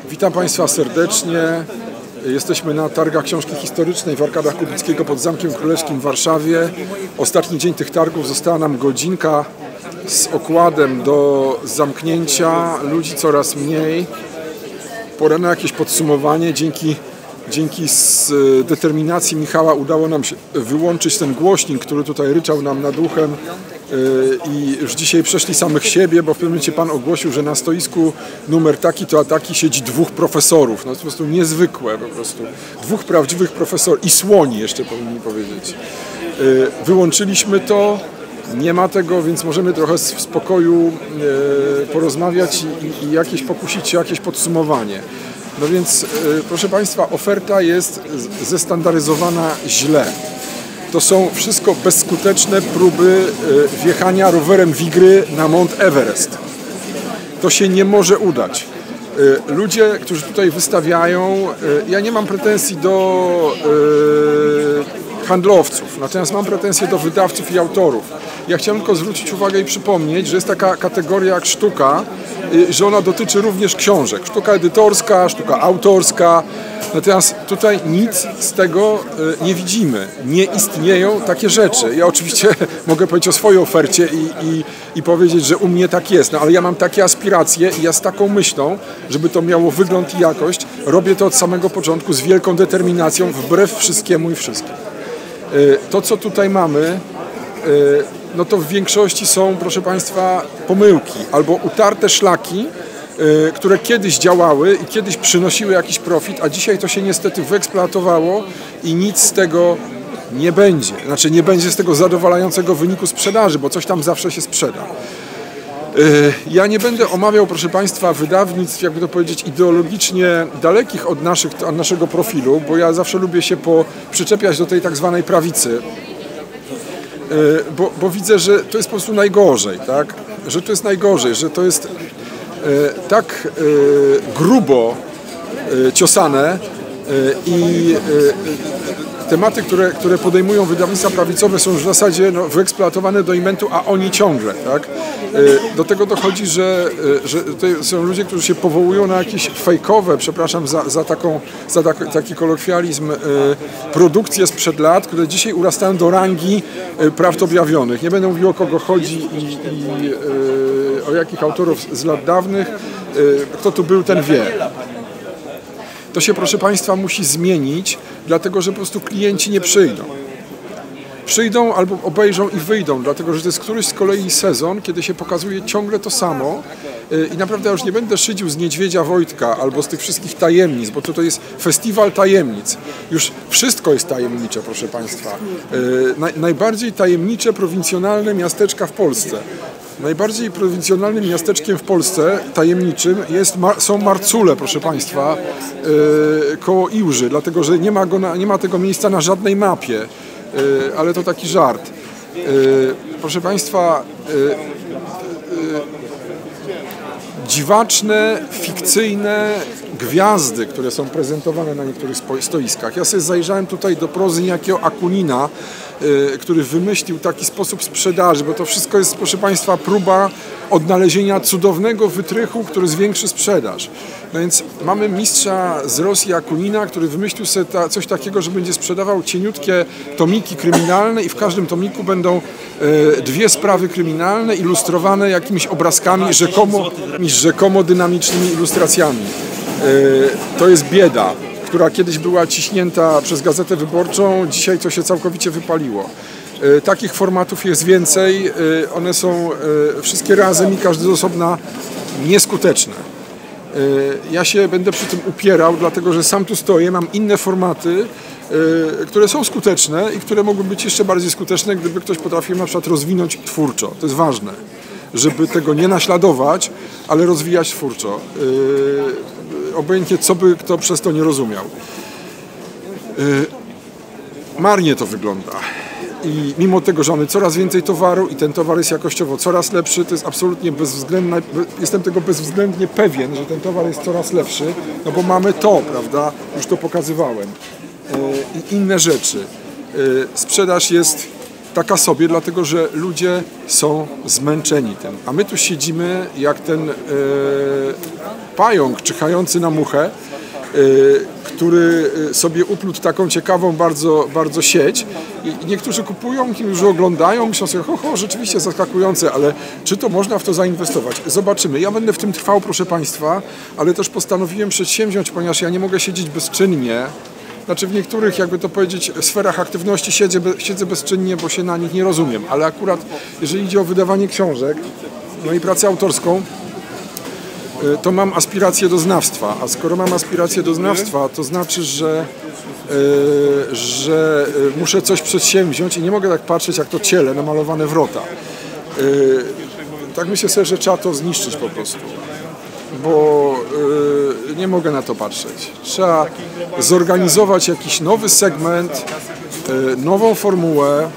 Witam Państwa serdecznie. Jesteśmy na targach książki historycznej w Arkadach Kubickiego pod Zamkiem Królewskim w Warszawie. Ostatni dzień tych targów, została nam godzinka z okładem do zamknięcia. Ludzi coraz mniej. Pora na jakieś podsumowanie. Dzięki determinacji Michała udało nam się wyłączyć ten głośnik, który tutaj ryczał nam nad uchem, i już dzisiaj przeszli samych siebie, bo w pewnym momencie pan ogłosił, że na stoisku numer taki to a taki siedzi dwóch profesorów. No to po prostu niezwykłe, po prostu. Dwóch prawdziwych profesorów i słoni jeszcze powinni powiedzieć. Wyłączyliśmy to, nie ma tego, więc możemy trochę w spokoju porozmawiać i pokusić się jakieś podsumowanie. No więc, proszę Państwa, oferta jest zestandaryzowana źle. To są wszystko bezskuteczne próby wjechania rowerem Wigry na Mount Everest. To się nie może udać. Ludzie, którzy tutaj wystawiają, ja nie mam pretensji do handlowców, natomiast mam pretensje do wydawców i autorów. Ja chciałem tylko zwrócić uwagę i przypomnieć, że jest taka kategoria jak sztuka, że ona dotyczy również książek. Sztuka edytorska, sztuka autorska. Natomiast tutaj nic z tego nie widzimy. Nie istnieją takie rzeczy. Ja oczywiście mogę powiedzieć o swojej ofercie i powiedzieć, że u mnie tak jest. No, ale ja mam takie aspiracje i ja z taką myślą, żeby to miało wygląd i jakość, robię to od samego początku z wielką determinacją, wbrew wszystkiemu i wszystkim. To, co tutaj mamy, no to w większości są, proszę Państwa, pomyłki albo utarte szlaki, które kiedyś działały i kiedyś przynosiły jakiś profit, a dzisiaj to się niestety wyeksploatowało i nic z tego nie będzie. Znaczy nie będzie z tego zadowalającego wyniku sprzedaży, bo coś tam zawsze się sprzeda. Ja nie będę omawiał, proszę Państwa, wydawnictw, jakby to powiedzieć, ideologicznie dalekich od naszego profilu, bo ja zawsze lubię się przyczepiać do tej tak zwanej prawicy. Bo widzę, że to jest po prostu najgorzej, tak? Że to jest najgorzej, że to jest tak grubo ciosane i tematy, które podejmują wydawnictwa prawicowe, są już w zasadzie wyeksploatowane do imentu, a oni ciągle, tak? Do tego dochodzi, że tutaj są ludzie, którzy się powołują na jakieś fejkowe, przepraszam za taki kolokwializm, produkcje sprzed lat, które dzisiaj urastają do rangi prawd objawionych. Nie będę mówił, o kogo chodzi i o jakich autorów z lat dawnych. Kto tu był, ten wie. To się, proszę Państwa, musi zmienić, dlatego że po prostu klienci nie przyjdą. Przyjdą albo obejrzą i wyjdą, dlatego że to jest któryś z kolei sezon, kiedy się pokazuje ciągle to samo i naprawdę ja już nie będę szydził z Niedźwiedzia Wojtka albo z tych wszystkich tajemnic, bo to jest festiwal tajemnic. Już wszystko jest tajemnicze, proszę Państwa. Najbardziej tajemnicze, prowincjonalne miasteczka w Polsce. Najbardziej prowincjonalnym miasteczkiem w Polsce, tajemniczym, są Marcule, proszę Państwa, koło Iłży, dlatego że nie ma tego miejsca na żadnej mapie, ale to taki żart. Proszę Państwa, dziwaczne, fikcyjne gwiazdy, które są prezentowane na niektórych stoiskach. Ja sobie zajrzałem tutaj do prozy niejakiego Akunina, który wymyślił taki sposób sprzedaży, bo to wszystko jest, proszę Państwa, próba odnalezienia cudownego wytrychu, który zwiększy sprzedaż. No więc mamy mistrza z Rosji Akunina, który wymyślił sobie coś takiego, że będzie sprzedawał cieniutkie tomiki kryminalne i w każdym tomiku będą dwie sprawy kryminalne ilustrowane jakimiś obrazkami rzekomo dynamicznymi ilustracjami. To jest bieda, która kiedyś była ciśnięta przez Gazetę Wyborczą, dzisiaj to się całkowicie wypaliło. Takich formatów jest więcej, one są wszystkie razem i każdy z osobna nieskuteczne. Ja się będę przy tym upierał, dlatego że sam tu stoję, mam inne formaty, które są skuteczne i które mogły być jeszcze bardziej skuteczne, gdyby ktoś potrafił na przykład rozwinąć twórczo. To jest ważne, żeby tego nie naśladować, ale rozwijać twórczo. Obojętnie co by kto przez to nie rozumiał. Marnie to wygląda. I mimo tego, że mamy coraz więcej towaru i ten towar jest jakościowo coraz lepszy, to jest absolutnie bezwzględne, jestem tego bezwzględnie pewien, że ten towar jest coraz lepszy, no bo mamy to, prawda, już to pokazywałem. I inne rzeczy. Sprzedaż jest taka sobie, dlatego że ludzie są zmęczeni tym. A my tu siedzimy jak ten pająk czyhający na muchę, który sobie uplótł taką ciekawą bardzo sieć i niektórzy kupują, niektórzy oglądają, myślą sobie, rzeczywiście zaskakujące, ale czy to można w to zainwestować? Zobaczymy. Ja będę w tym trwał, proszę Państwa, ale też postanowiłem przedsięwziąć, ponieważ ja nie mogę siedzieć bezczynnie. Znaczy w niektórych, jakby to powiedzieć, sferach aktywności siedzę bezczynnie, bo się na nich nie rozumiem, ale akurat jeżeli idzie o wydawanie książek, no i pracę autorską, to mam aspiracje do znawstwa, a skoro mam aspiracje do znawstwa, to znaczy, że muszę coś przedsięwziąć i nie mogę tak patrzeć jak to ciele namalowane wrota. Tak myślę sobie, że trzeba to zniszczyć po prostu, bo nie mogę na to patrzeć. Trzeba zorganizować jakiś nowy segment, nową formułę,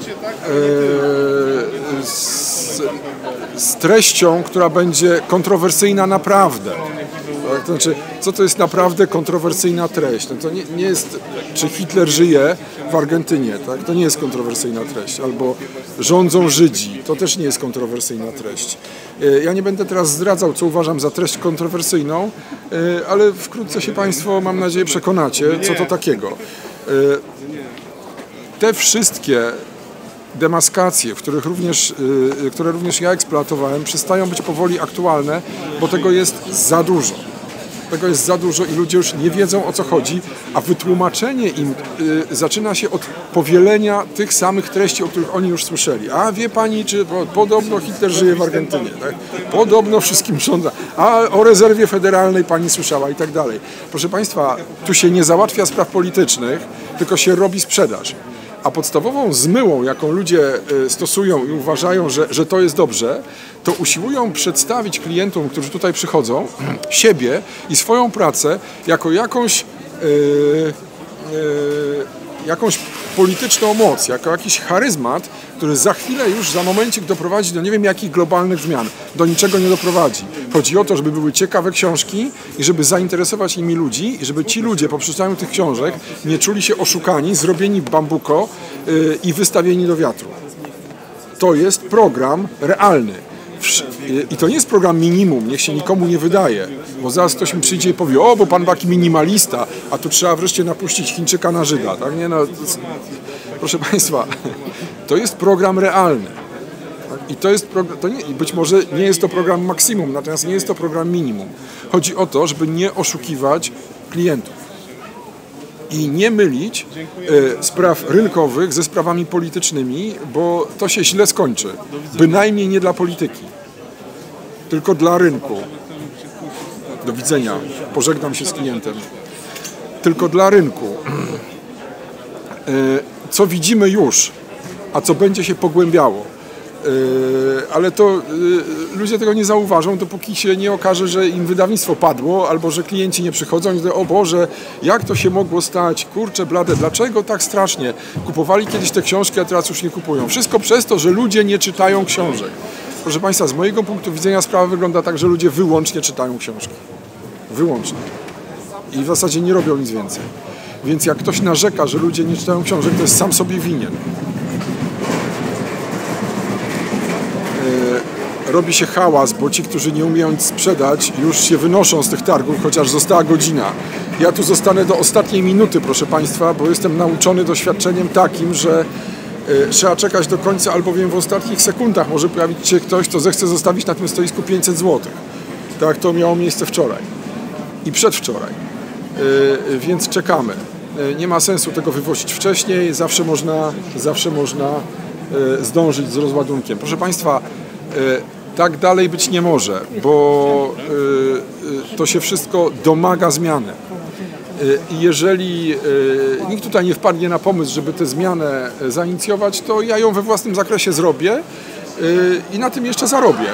z treścią, która będzie kontrowersyjna naprawdę. Tak? To znaczy, co to jest naprawdę kontrowersyjna treść? No to nie jest, czy Hitler żyje w Argentynie, tak? To nie jest kontrowersyjna treść. Albo rządzą Żydzi, to też nie jest kontrowersyjna treść. Ja nie będę teraz zdradzał, co uważam za treść kontrowersyjną, ale wkrótce się Państwo, mam nadzieję, przekonacie, co to takiego. Te wszystkie demaskacje, które również ja eksploatowałem, przestają być powoli aktualne, bo tego jest za dużo. Tego jest za dużo i ludzie już nie wiedzą, o co chodzi, a wytłumaczenie im zaczyna się od powielenia tych samych treści, o których oni już słyszeli. A wie pani, czy podobno Hitler żyje w Argentynie, tak? Podobno wszystkim rządza, a o rezerwie federalnej pani słyszała i tak dalej. Proszę Państwa, tu się nie załatwia spraw politycznych, tylko się robi sprzedaż. A podstawową zmyłą, jaką ludzie stosują i uważają, że to jest dobrze, to usiłują przedstawić klientom, którzy tutaj przychodzą, siebie i swoją pracę jako jakąś polityczną moc, jako jakiś charyzmat, który za chwilę już, za momencik doprowadzi do nie wiem jakich globalnych zmian. Do niczego nie doprowadzi. Chodzi o to, żeby były ciekawe książki i żeby zainteresować nimi ludzi i żeby ci ludzie po przeczytaniu tych książek nie czuli się oszukani, zrobieni w bambuko i wystawieni do wiatru. To jest program realny. I to nie jest program minimum, niech się nikomu nie wydaje, bo zaraz ktoś mi przyjdzie i powie, bo pan taki minimalista, a tu trzeba wreszcie napuścić Chińczyka na Żyda. Tak? Nie, no, proszę Państwa, to jest program realny. I to jest być może nie jest to program maksimum, natomiast nie jest to program minimum. Chodzi o to, żeby nie oszukiwać klientów i nie mylić spraw rynkowych ze sprawami politycznymi, bo to się źle skończy. Bynajmniej nie dla polityki, tylko dla rynku. Do widzenia. Pożegnam się z klientem. Tylko dla rynku. Co widzimy już, a co będzie się pogłębiało. Ale to ludzie tego nie zauważą, dopóki się nie okaże, że im wydawnictwo padło, albo że klienci nie przychodzą i mówią, o Boże, jak to się mogło stać, kurczę blade, dlaczego tak strasznie? Kupowali kiedyś te książki, a teraz już nie kupują. Wszystko przez to, że ludzie nie czytają książek. Proszę Państwa, z mojego punktu widzenia sprawa wygląda tak, że ludzie wyłącznie czytają książki. Wyłącznie. I w zasadzie nie robią nic więcej. Więc jak ktoś narzeka, że ludzie nie czytają książek, to jest sam sobie winien. Robi się hałas, bo ci, którzy nie umieją nic sprzedać, już się wynoszą z tych targów, chociaż została godzina. Ja tu zostanę do ostatniej minuty, proszę Państwa, bo jestem nauczony doświadczeniem takim, że trzeba czekać do końca, albowiem w ostatnich sekundach może pojawić się ktoś, kto zechce zostawić na tym stoisku 500 zł. Tak to miało miejsce wczoraj i przedwczoraj. Więc czekamy. Nie ma sensu tego wywozić wcześniej, zawsze można zdążyć z rozładunkiem. Proszę Państwa, tak dalej być nie może, bo to się wszystko domaga zmiany. I jeżeli nikt tutaj nie wpadnie na pomysł, żeby tę zmianę zainicjować, to ja ją we własnym zakresie zrobię i na tym jeszcze zarobię.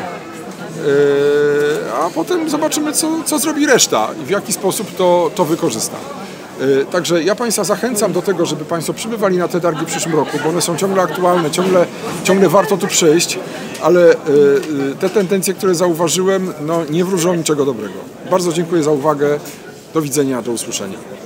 A potem zobaczymy, co zrobi reszta i w jaki sposób to wykorzysta. Także ja Państwa zachęcam do tego, żeby Państwo przybywali na te targi w przyszłym roku, bo one są ciągle aktualne, ciągle warto tu przyjść, ale te tendencje, które zauważyłem, no, nie wróżą niczego dobrego. Bardzo dziękuję za uwagę. Do widzenia, do usłyszenia.